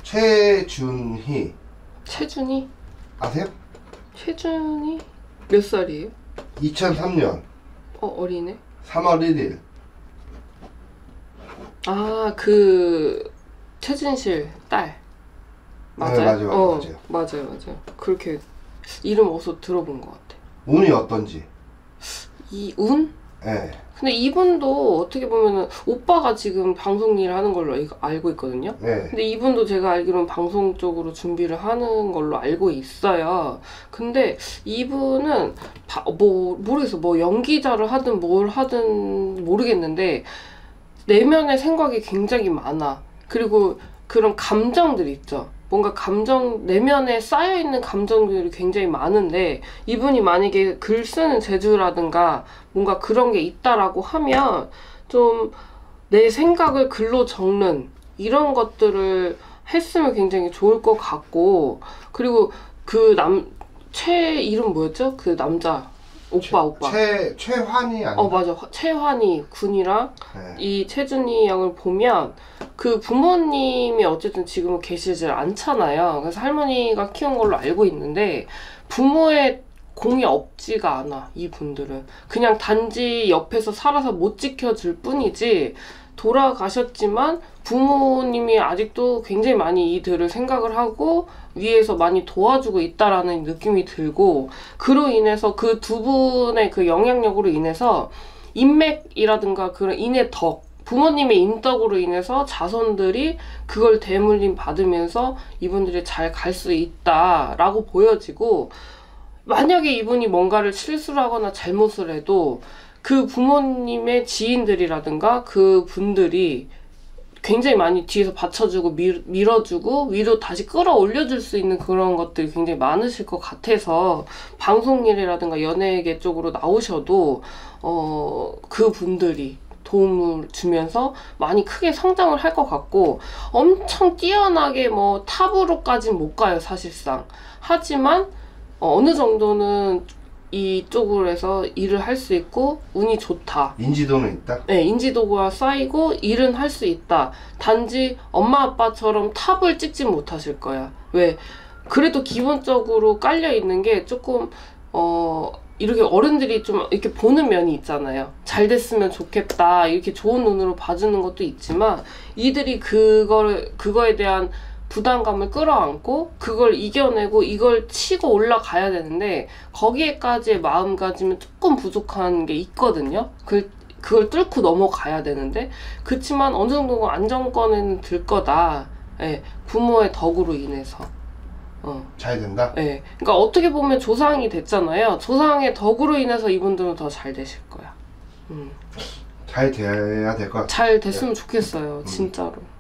최준희. 최준희? 아세요? 최준희? 몇 살이에요? 2003년 어리네. 3월 1일. 아, 그 최진실 딸. 맞아요? 네, 맞아요. 맞아요. 그렇게 이름 어디서 들어본 것 같아. 운이 어떤지. 이운? 네. 근데 이분도 어떻게 보면은 오빠가 지금 방송 일을 하는 걸로 알고 있거든요. 네. 근데 이분도 제가 알기로는 방송 쪽으로 준비를 하는 걸로 알고 있어요. 근데 이분은 모르겠어. 뭐 연기자를 하든 뭘 하든 모르겠는데 내면의 생각이 굉장히 많아. 그리고 그런 감정들 있죠. 뭔가 내면에 쌓여있는 감정들이 굉장히 많은데 이분이 만약에 글 쓰는 재주라든가 뭔가 그런 게 있다라고 하면 좀 내 생각을 글로 적는 이런 것들을 했으면 굉장히 좋을 것 같고, 그리고 이름 뭐였죠? 그 남자 오빠. 최환희 아니야? 맞아. 최환희 군이랑 네. 이 최준희 양을 보면 그 부모님이 어쨌든 지금은 계시질 않잖아요. 그래서 할머니가 키운 걸로 알고 있는데 부모의 공이 없지가 않아, 이분들은. 그냥 단지 옆에서 살아서 못 지켜줄 뿐이지, 돌아가셨지만 부모님이 아직도 굉장히 많이 이들을 생각을 하고 위에서 많이 도와주고 있다라는 느낌이 들고, 그로 인해서 그 두 분의 그 영향력으로 인해서 인맥이라든가 그런 인의 부모님의 인덕으로 인해서 자손들이 그걸 대물림 받으면서 이분들이 잘 갈 수 있다라고 보여지고, 만약에 이분이 뭔가를 실수를 하거나 잘못을 해도 그 부모님의 지인들이라든가 그 분들이 굉장히 많이 뒤에서 받쳐주고 밀어주고 위로 다시 끌어올려줄 수 있는 그런 것들이 굉장히 많으실 것 같아서 방송일이라든가 연예계 쪽으로 나오셔도 그 분들이 도움을 주면서 많이 크게 성장을 할 것 같고, 엄청 뛰어나게 뭐 탑으로까진 못 가요, 사실상. 하지만 어느 정도는 이쪽으로 해서 일을 할 수 있고 운이 좋다. 인지도는 있다? 네, 인지도가 쌓이고 일은 할 수 있다. 단지 엄마 아빠처럼 탑을 찍지 못하실 거야. 왜? 그래도 기본적으로 깔려 있는 게 조금 이렇게 어른들이 좀 이렇게 보는 면이 있잖아요. 잘 됐으면 좋겠다, 이렇게 좋은 눈으로 봐주는 것도 있지만, 이들이 그거에 대한 부담감을 끌어안고 그걸 이겨내고 이걸 치고 올라가야 되는데, 거기에까지의 마음가짐은 조금 부족한 게 있거든요. 그걸 뚫고 넘어가야 되는데, 그치만 어느 정도 안정권에는 들 거다. 예, 부모의 덕으로 인해서. 잘 된다? 네. 그러니까 어떻게 보면 조상이 됐잖아요. 조상의 덕으로 인해서 이분들은 더 잘 되실 거야. 잘 돼야 될 것 같아요. 잘 됐으면 좋겠어요, 진짜로.